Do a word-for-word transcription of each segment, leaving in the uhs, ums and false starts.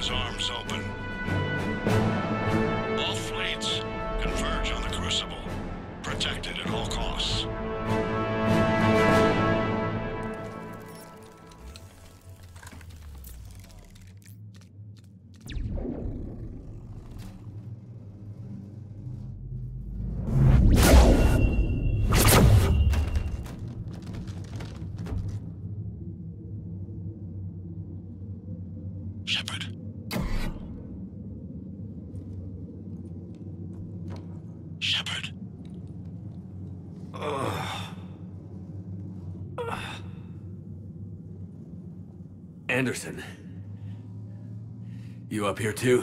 his arms open. All fleets converge on the Crucible, protected at all costs. Shepard. Shepard. Uh. Uh. Anderson. You up here too?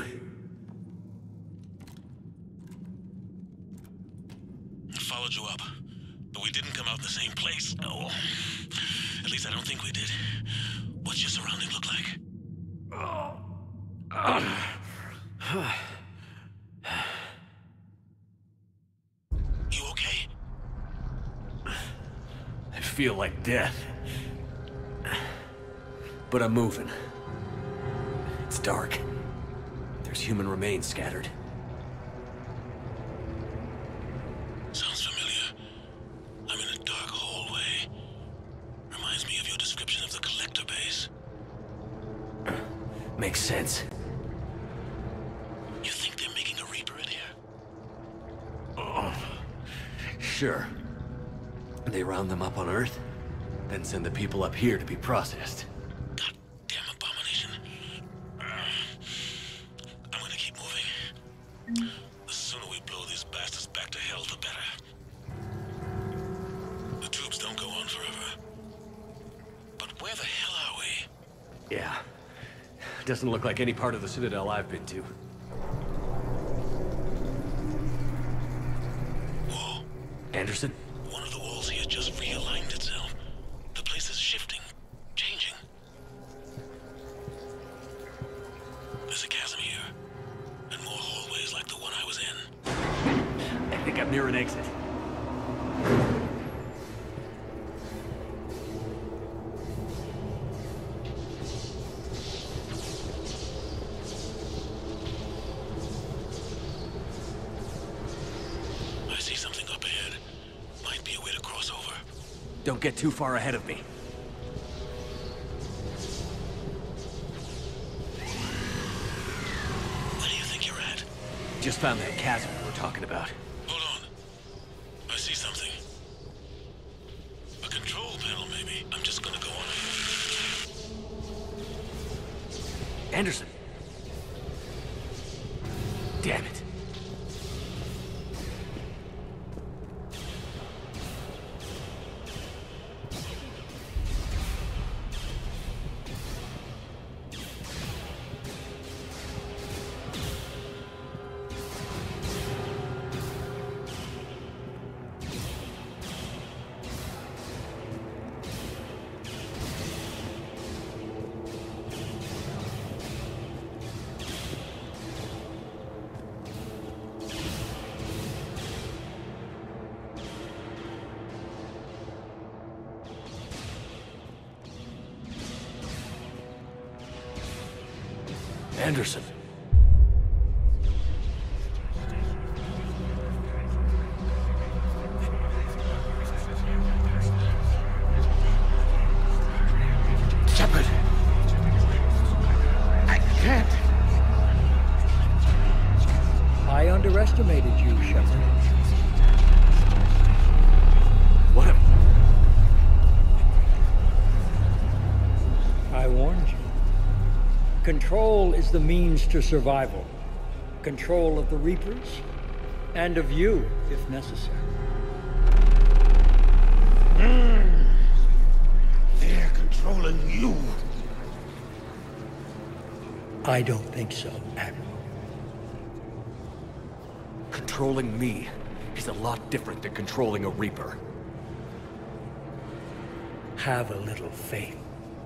I followed you up, but we didn't come out in the same place. Oh. At least I don't think we did. What's your surrounding look like? You okay? I feel like death. But I'm moving. It's dark. There's human remains scattered. Sounds familiar. I'm in a dark hallway. Reminds me of your description of the Collector base. Makes sense. You think they're making a Reaper in here? Oh. Sure. They round them up on Earth, then send the people up here to be processed. Goddamn abomination. Uh, I'm gonna keep moving. The sooner we blow these bastards back to hell, the better. The tubes don't go on forever. But where the hell are we? Yeah. Doesn't look like any part of the Citadel I've been to. Whoa. Anderson? One of the walls here just realigned itself. The place is shifting, changing. There's a chasm here, and more hallways like the one I was in. I think I'm near an exit. I see something up ahead. Might be a way to cross over. Don't get too far ahead of me. Where do you think you're at? Just found that chasm we were talking about. Hold on. I see something. A control panel, maybe. I'm just gonna go on it. Anderson! Damn it. Anderson. Shepard! I can't! I underestimated you, Shepard. What a... I warned you. Control is the means to survival. Control of the Reapers, and of you, if necessary. Mm. They're controlling you. I don't think so, Admiral. Controlling me is a lot different than controlling a Reaper. Have a little faith.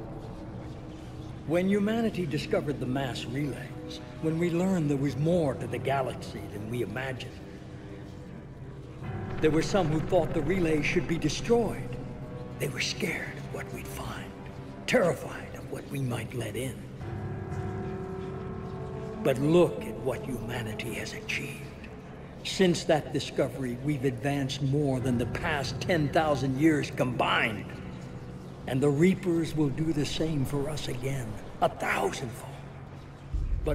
When humanity discovered the mass relays, when we learned there was more to the galaxy than we imagined, there were some who thought the relays should be destroyed. They were scared of what we'd find, terrified of what we might let in. But look at what humanity has achieved. Since that discovery, we've advanced more than the past ten thousand years combined. And the Reapers will do the same for us again, a thousandfold. But...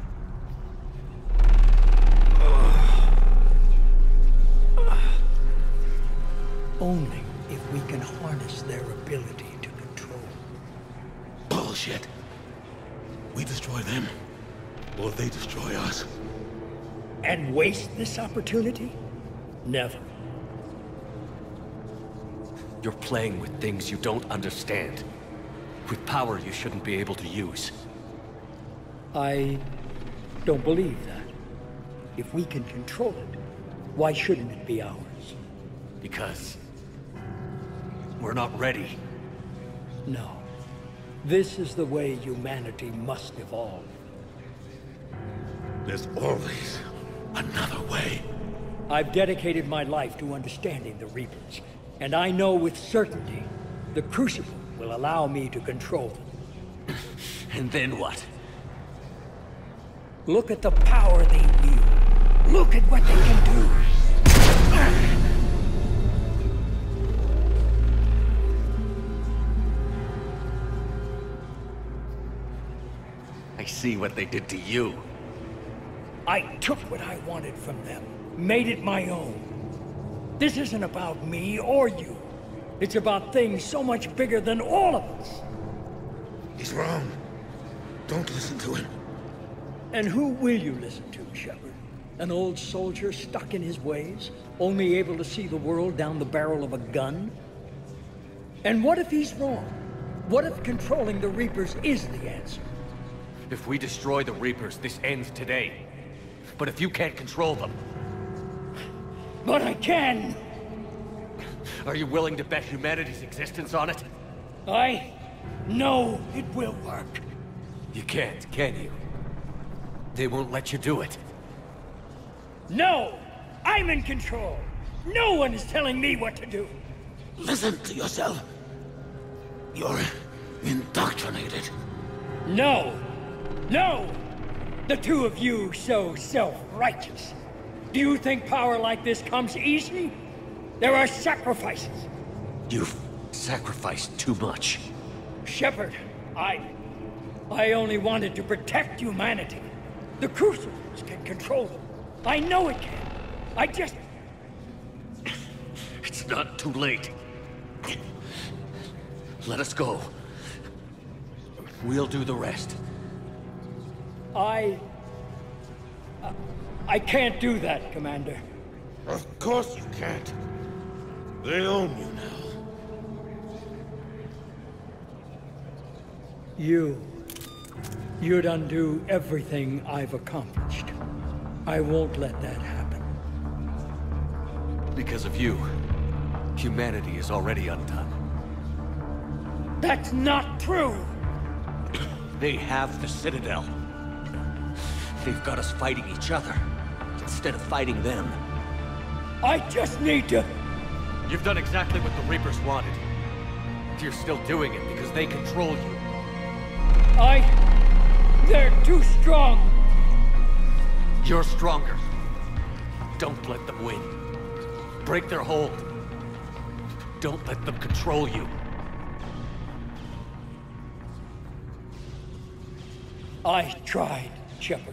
only if we can harness their ability to control. Bullshit. We destroy them, or they destroy us. And waste this opportunity? Never. You're playing with things you don't understand. With power you shouldn't be able to use. I don't believe that. If we can control it, why shouldn't it be ours? Because... we're not ready. No. This is the way humanity must evolve. There's always another way. I've dedicated my life to understanding the Reapers, and I know with certainty the Crucible will allow me to control them. And then what? Look at the power they wield. Look at what they can do. I see what they did to you. I took what I wanted from them, made it my own. This isn't about me or you. It's about things so much bigger than all of us. He's wrong. Don't listen to him. And who will you listen to, Shepard? An old soldier stuck in his ways, only able to see the world down the barrel of a gun? And what if he's wrong? What if controlling the Reapers is the answer? If we destroy the Reapers, this ends today. But if you can't control them... But I can! Are you willing to bet humanity's existence on it? I know it will work. You can't, can you? They won't let you do it. No! I'm in control! No one is telling me what to do! Listen to yourself. You're indoctrinated. No! No! The two of you so self-righteous. Do you think power like this comes easy? There are sacrifices. You've sacrificed too much. Shepard, I... I only wanted to protect humanity. The Crucibles can control them. I know it can. I just... It's not too late. Let us go. We'll do the rest. I... I can't do that, Commander. Of course you can't. They own you now. You... You'd undo everything I've accomplished. I won't let that happen. Because of you, humanity is already undone. That's not true! They have the Citadel. They've got us fighting each other, instead of fighting them. I just need to... You've done exactly what the Reapers wanted. You're still doing it because they control you. I... They're too strong! You're stronger. Don't let them win. Break their hold. Don't let them control you. I tried, Shepard.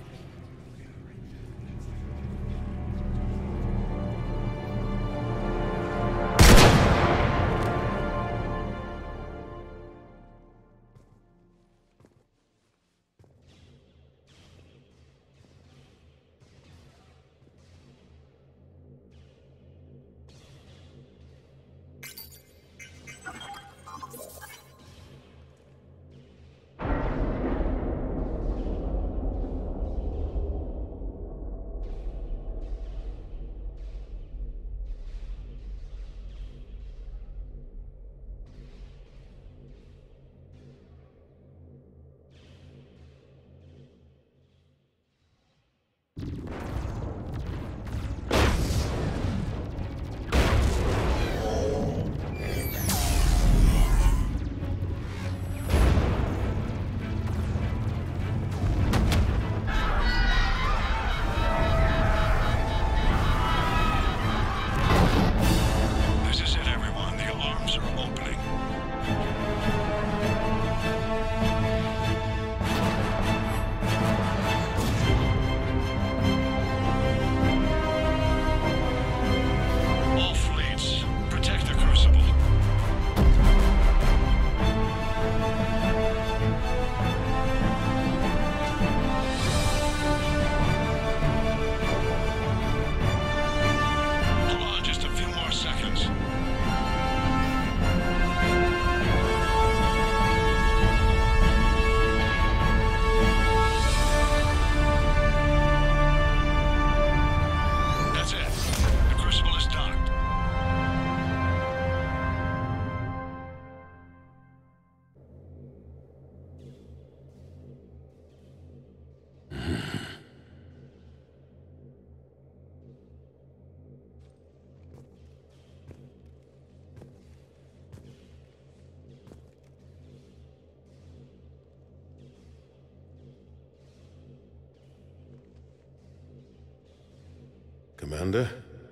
Commander?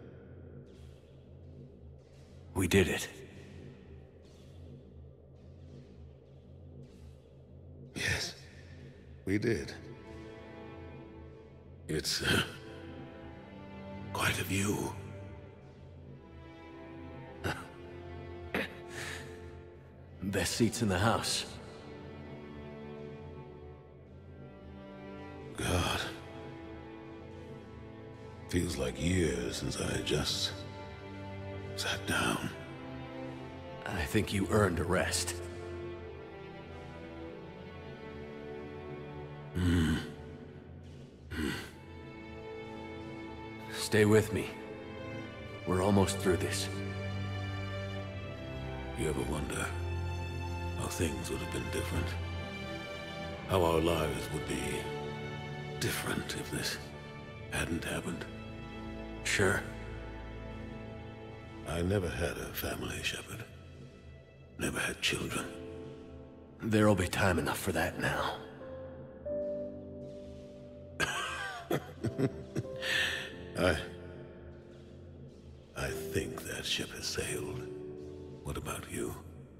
We did it. Yes, we did. It's uh, quite a view. Best seats in the house. God. Feels like years since I just sat down. I think you earned a rest. Hmm. Stay with me. We're almost through this. You ever wonder how things would have been different? How our lives would be different if this hadn't happened? Sure. I never had a family, Shepard. Never had children. There'll be time enough for that now. I... I think that ship has sailed. What about you?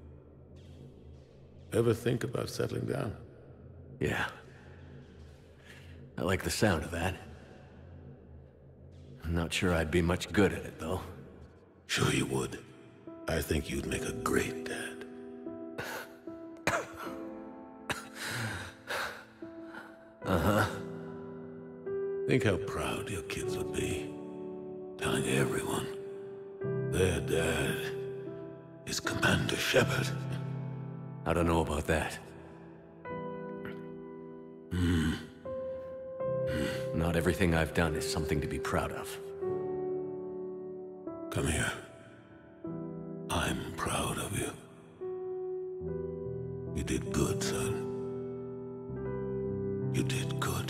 Ever think about settling down? Yeah. I like the sound of that. I'm not sure I'd be much good at it, though. Sure you would. I think you'd make a great dad. Uh-huh. Think how proud your kids would be. Telling everyone their dad is Commander Shepard. I don't know about that. Hmm. Not everything I've done is something to be proud of. Come here. I'm proud of you. You did good, son. You did good.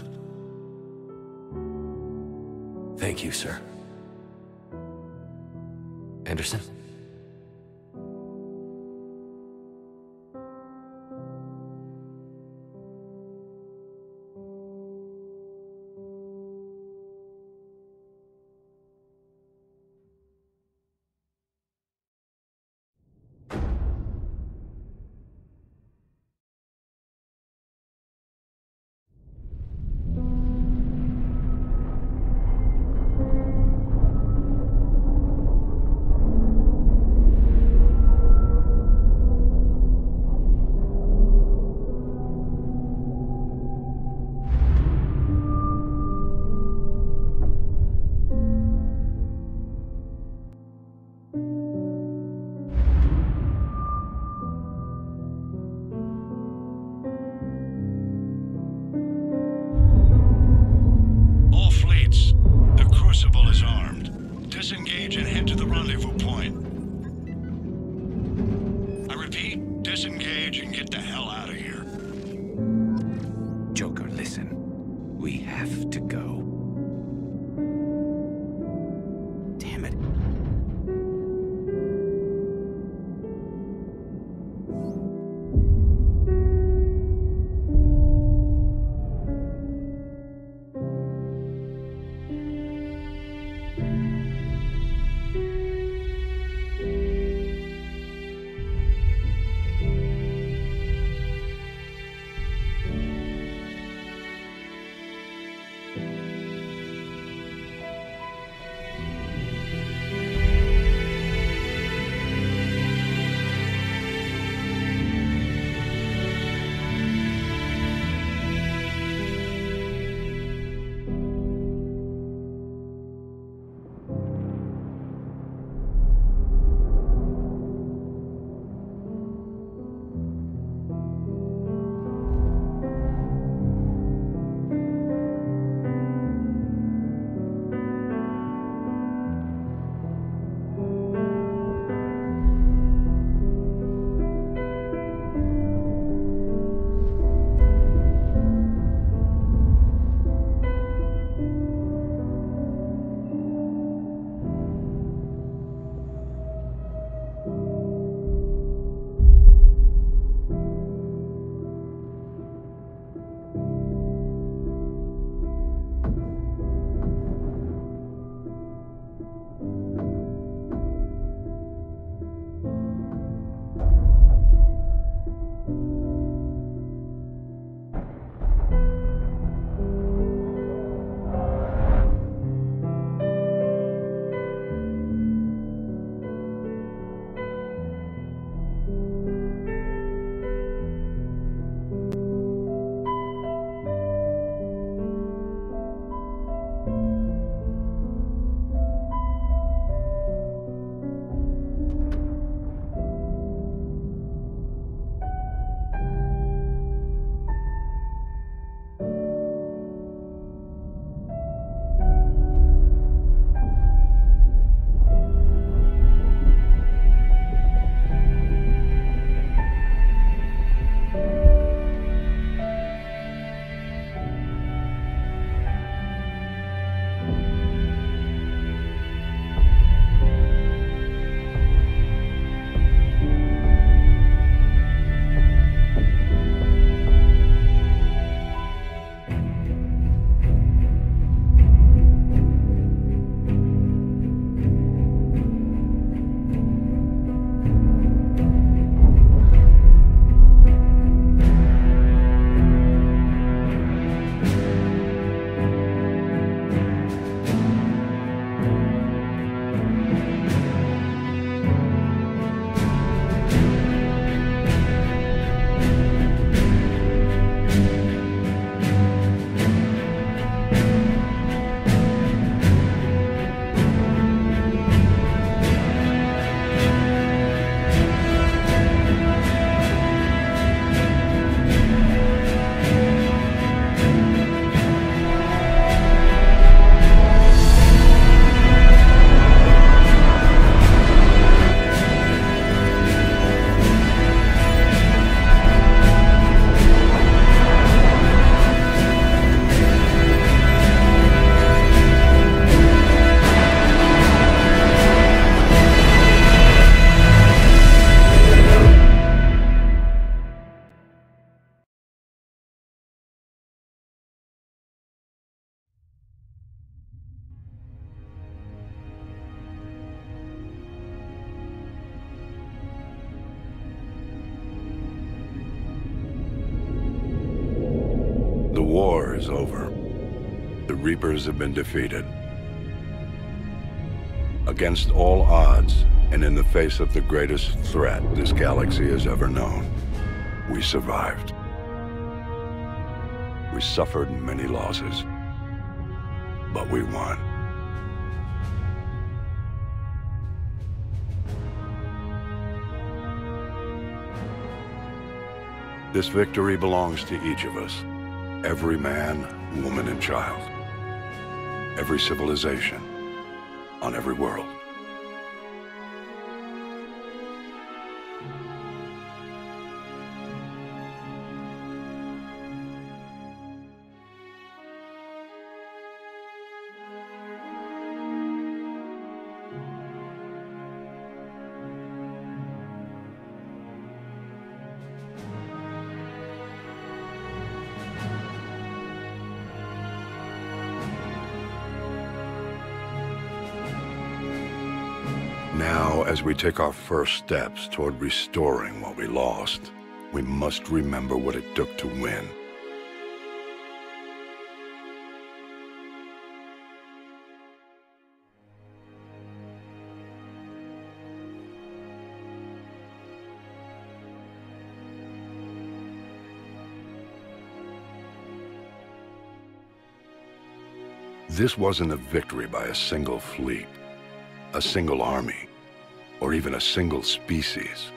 Thank you, sir. Anderson? Disengage and head to the rendezvous point. I repeat, disengage and get the hell out of here. Joker, listen. We have to go. Damn it. war is over. The Reapers have been defeated. Against all odds, and in the face of the greatest threat this galaxy has ever known, we survived. We suffered many losses, but we won. This victory belongs to each of us. Every man, woman, and child. Every civilization, on every world. Now, as we take our first steps toward restoring what we lost, we must remember what it took to win. This wasn't a victory by a single fleet, a single army, or even a single species.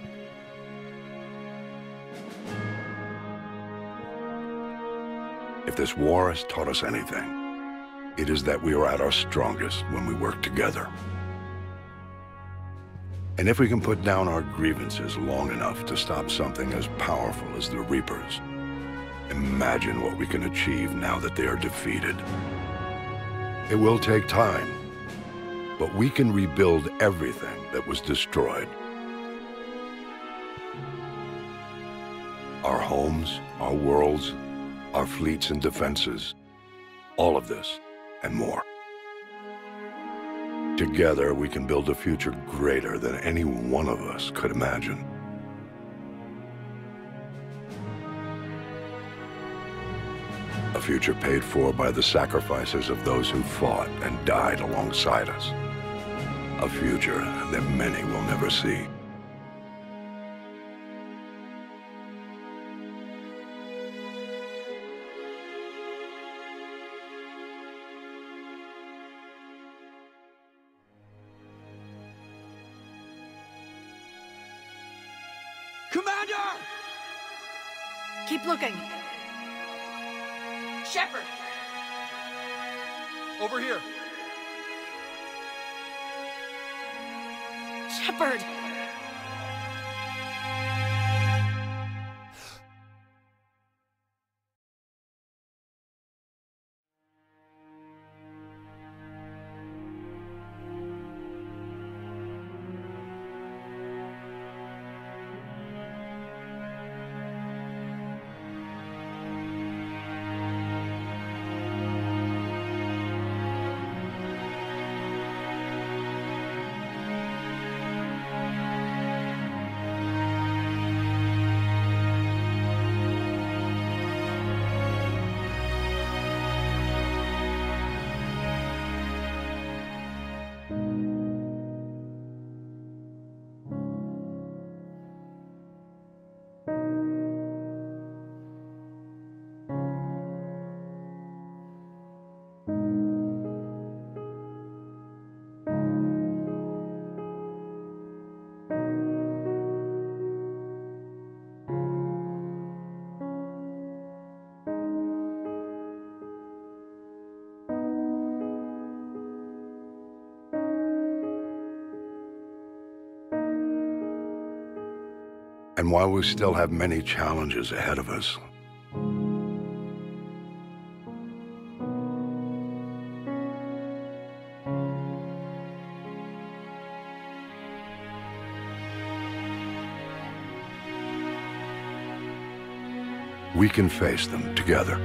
If this war has taught us anything, it is that we are at our strongest when we work together. And if we can put down our grievances long enough to stop something as powerful as the Reapers, imagine what we can achieve now that they are defeated. It will take time, but we can rebuild everything that was destroyed. Our homes, our worlds, our fleets and defenses, all of this and more. Together, we can build a future greater than any one of us could imagine. A future paid for by the sacrifices of those who fought and died alongside us. A future that many will never see. Commander! Keep looking. Shepard! Over here. Shepard! And while we still have many challenges ahead of us, we can face them together.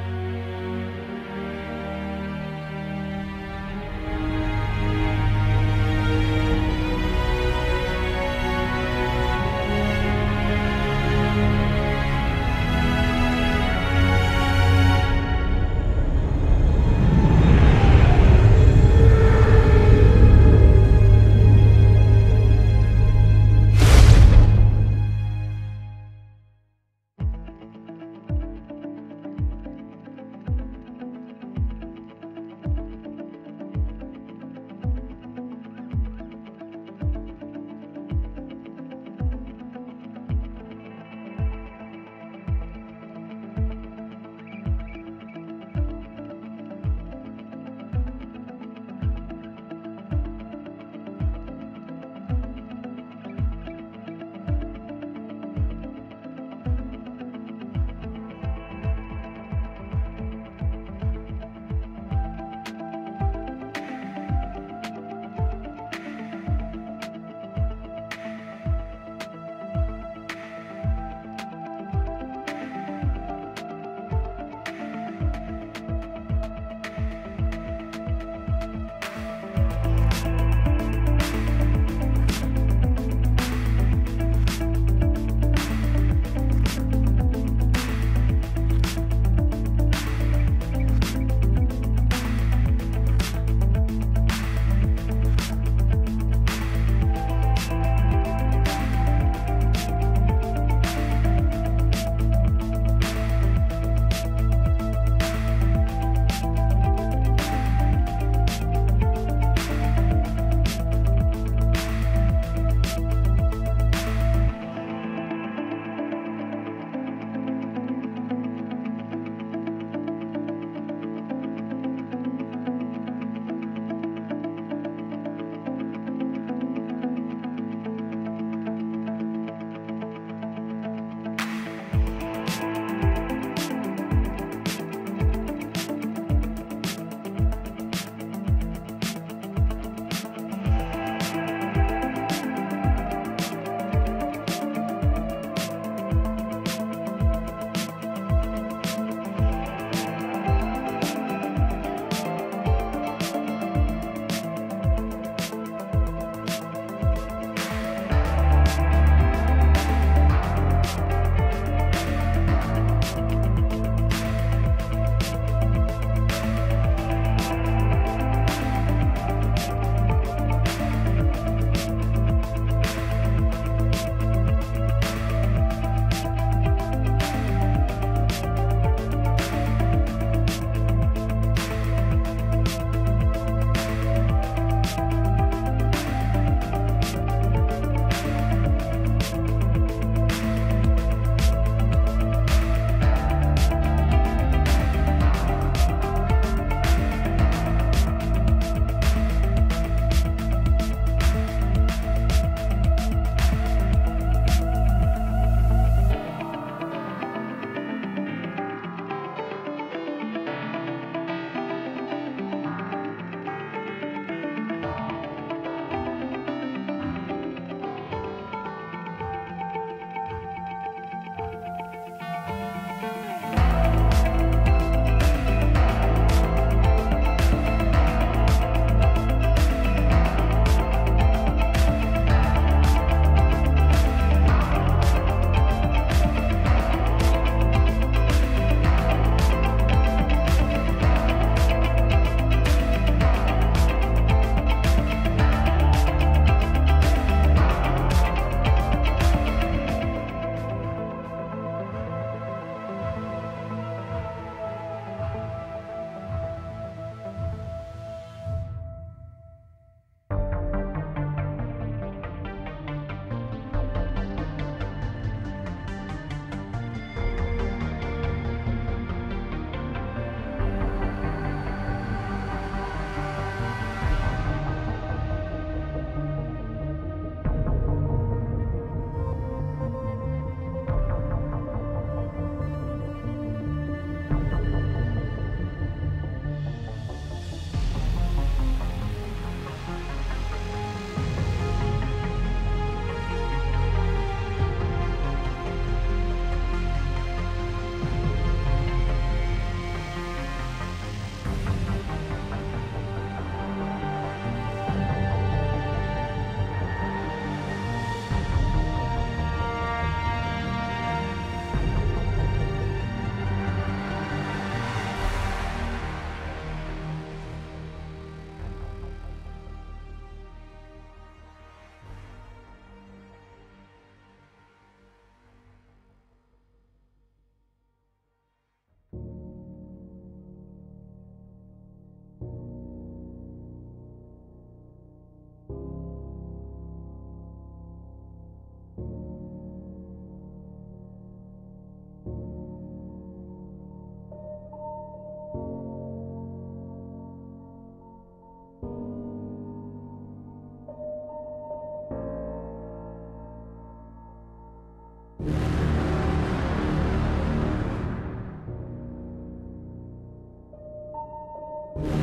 Commander!